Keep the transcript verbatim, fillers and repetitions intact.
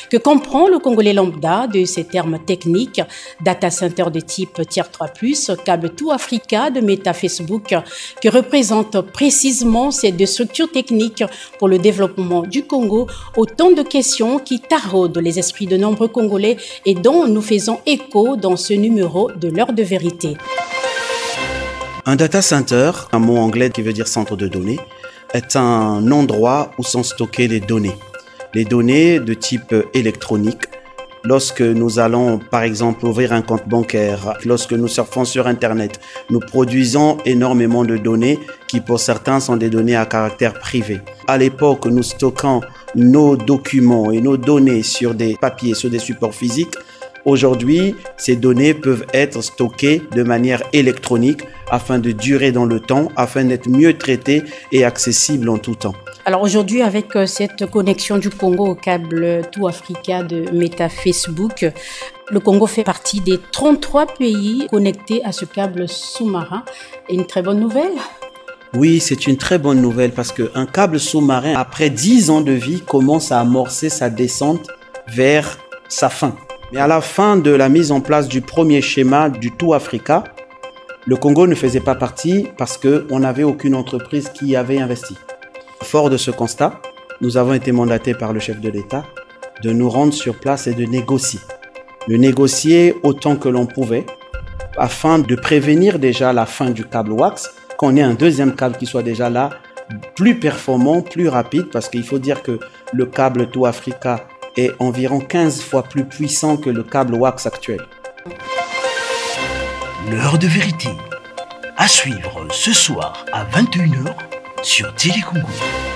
Que comprend le Congolais lambda de ces termes techniques? Data center de type Tier trois plus, câble tout Africa de Meta Facebook, que représentent précisément ces deux structures techniques pour le développement du Congo? Autant de questions qui taraudent les esprits de nombreux Congolais et dont nous faisons écho dans ce numéro de l'heure de vérité. Un data center, un mot anglais qui veut dire centre de données, est un endroit où sont stockées les données. Les données de type électronique. Lorsque nous allons, par exemple, ouvrir un compte bancaire, lorsque nous surfons sur Internet, nous produisons énormément de données qui, pour certains, sont des données à caractère privé. À l'époque, nous stockons nos documents et nos données sur des papiers, sur des supports physiques. Aujourd'hui, ces données peuvent être stockées de manière électronique afin de durer dans le temps, afin d'être mieux traitées et accessibles en tout temps. Alors aujourd'hui, avec cette connexion du Congo au câble tout Africa de Meta Facebook, le Congo fait partie des trente-trois pays connectés à ce câble sous-marin. Et une très bonne nouvelle? Oui, c'est une très bonne nouvelle parce qu'un câble sous-marin, après dix ans de vie, commence à amorcer sa descente vers sa fin. Mais à la fin de la mise en place du premier schéma du tout Africa, le Congo ne faisait pas partie parce qu'on n'avait aucune entreprise qui y avait investi. Fort de ce constat, nous avons été mandatés par le chef de l'État de nous rendre sur place et de négocier. De négocier autant que l'on pouvait afin de prévenir déjà la fin du câble WAX, qu'on ait un deuxième câble qui soit déjà là, plus performant, plus rapide, parce qu'il faut dire que le câble tout Africa est environ quinze fois plus puissant que le câble WAX actuel. L'heure de vérité, à suivre ce soir à vingt et une heures sur Télé Congo.